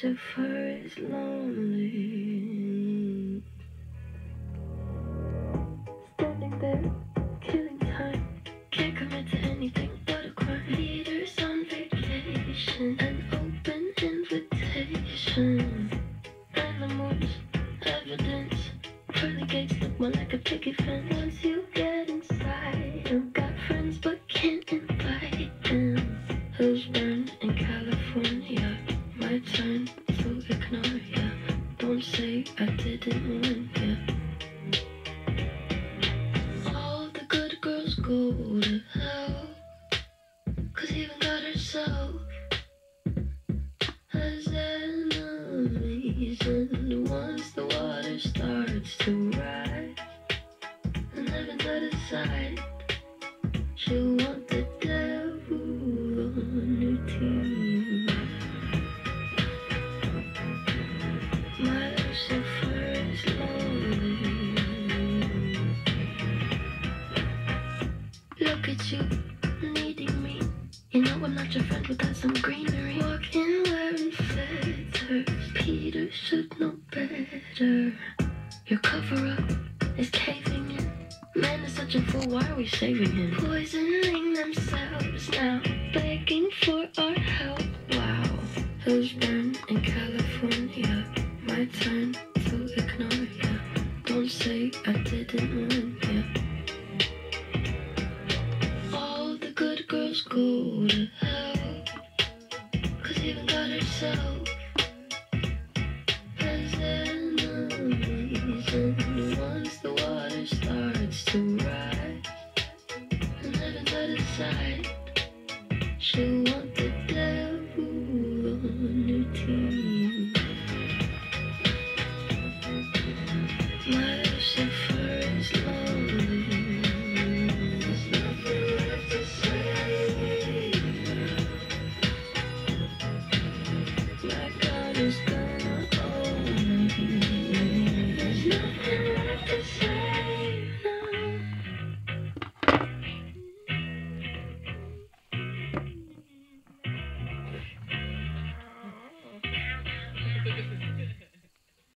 Lucifer is lonely. Standing there, killing time. Can't commit to anything but a crime. Leaders on vacation, an open invitation. Animals, evidence. Pearly gates look more like a picket fence. Once you get inside, I've got friends but can't invite them. Hills burn in California. My turn to ignore ya. Don't say I didn't win ya. All the good girls go to hell, 'cause even God herself has enemies. And once the water starts to rise and heaven's out of sight, she'll want the devil on her team. My Lucifer is lonely. Look at you, needing me. You know I'm not your friend without some greenery. Walking wearing feathers, Peter should know better. Your cover-up is caving in. Man is such a fool, why are we saving him? Poisoning themselves now, begging for our help. Wow. Hills burn in California. My turn to ignore ya. Don't say I didn't win ya. All the good girls go to hell, 'cause even God herself has enemies. And once the water starts to rise and heaven's out of sight,